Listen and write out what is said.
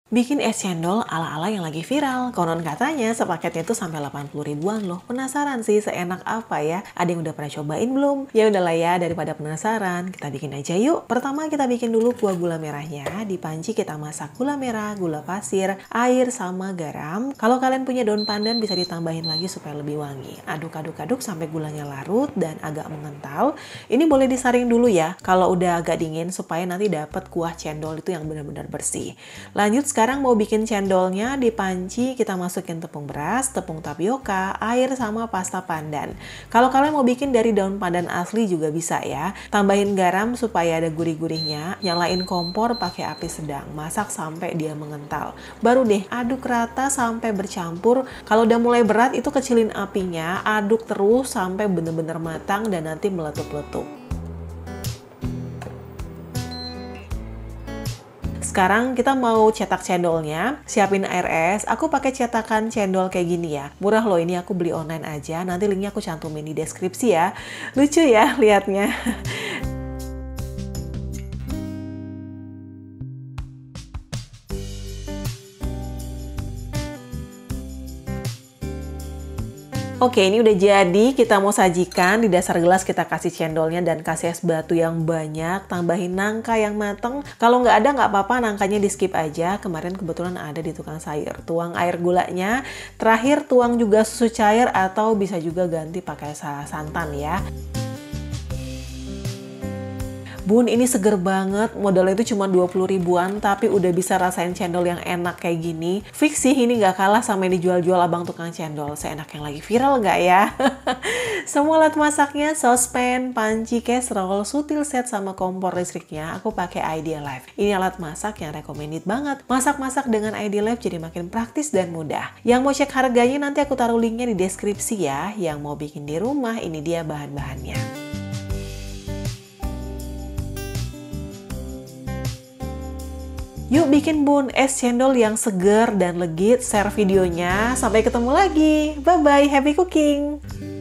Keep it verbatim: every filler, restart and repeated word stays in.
Bikin es cendol ala-ala yang lagi viral. Konon katanya sepaketnya itu sampai delapan puluh ribuan loh. Penasaran sih seenak apa ya? Ada yang udah pernah cobain belum? Ya udahlah ya, daripada penasaran, kita bikin aja yuk. Pertama kita bikin dulu kuah gula merahnya. Di panci kita masak gula merah, gula pasir, air, sama garam. Kalau kalian punya daun pandan bisa ditambahin lagi supaya lebih wangi. Aduk-aduk-aduk sampai gulanya larut dan agak mengental. Ini boleh disaring dulu ya, kalau udah agak dingin supaya nanti dapat kuah cendol itu yang benar-benar bersih. Lanjut sekarang mau bikin cendolnya. Di panci kita masukin tepung beras, tepung tapioka, air, sama pasta pandan. Kalau kalian mau bikin dari daun pandan asli juga bisa ya. Tambahin garam supaya ada gurih-gurihnya. Nyalain kompor pakai api sedang. Masak sampai dia mengental. Baru deh aduk rata sampai bercampur. Kalau udah mulai berat itu kecilin apinya. Aduk terus sampai bener-bener matang dan nanti meletup-letup. Sekarang kita mau cetak cendolnya. Siapin air es. Aku pakai cetakan cendol kayak gini ya. Murah loh, ini aku beli online aja. Nanti linknya aku cantumin di deskripsi ya. Lucu ya liatnya. Oke, ini udah jadi. Kita mau sajikan. Di dasar gelas kita kasih cendolnya dan kasih es batu yang banyak. Tambahin nangka yang mateng. Kalau nggak ada nggak apa-apa, nangkanya di skip aja. Kemarin kebetulan ada di tukang sayur. Tuang air gulanya. Terakhir tuang juga susu cair atau bisa juga ganti pakai santan ya. Bun, ini seger banget. Modalnya itu cuma dua puluh ribuan, tapi udah bisa rasain cendol yang enak kayak gini. Fix sih ini nggak kalah sama yang dijual-jual abang tukang cendol. Seenak yang lagi viral nggak ya? Semua alat masaknya, sospen, panci, casserole, sutil set, sama kompor listriknya, aku pakai Idealife. Ini alat masak yang recommended banget. Masak-masak dengan Idealife jadi makin praktis dan mudah. Yang mau cek harganya nanti aku taruh linknya di deskripsi ya. Yang mau bikin di rumah, ini dia bahan-bahannya. Yuk bikin bun es cendol yang seger dan legit. Share videonya. Sampai ketemu lagi. Bye-bye. Happy cooking.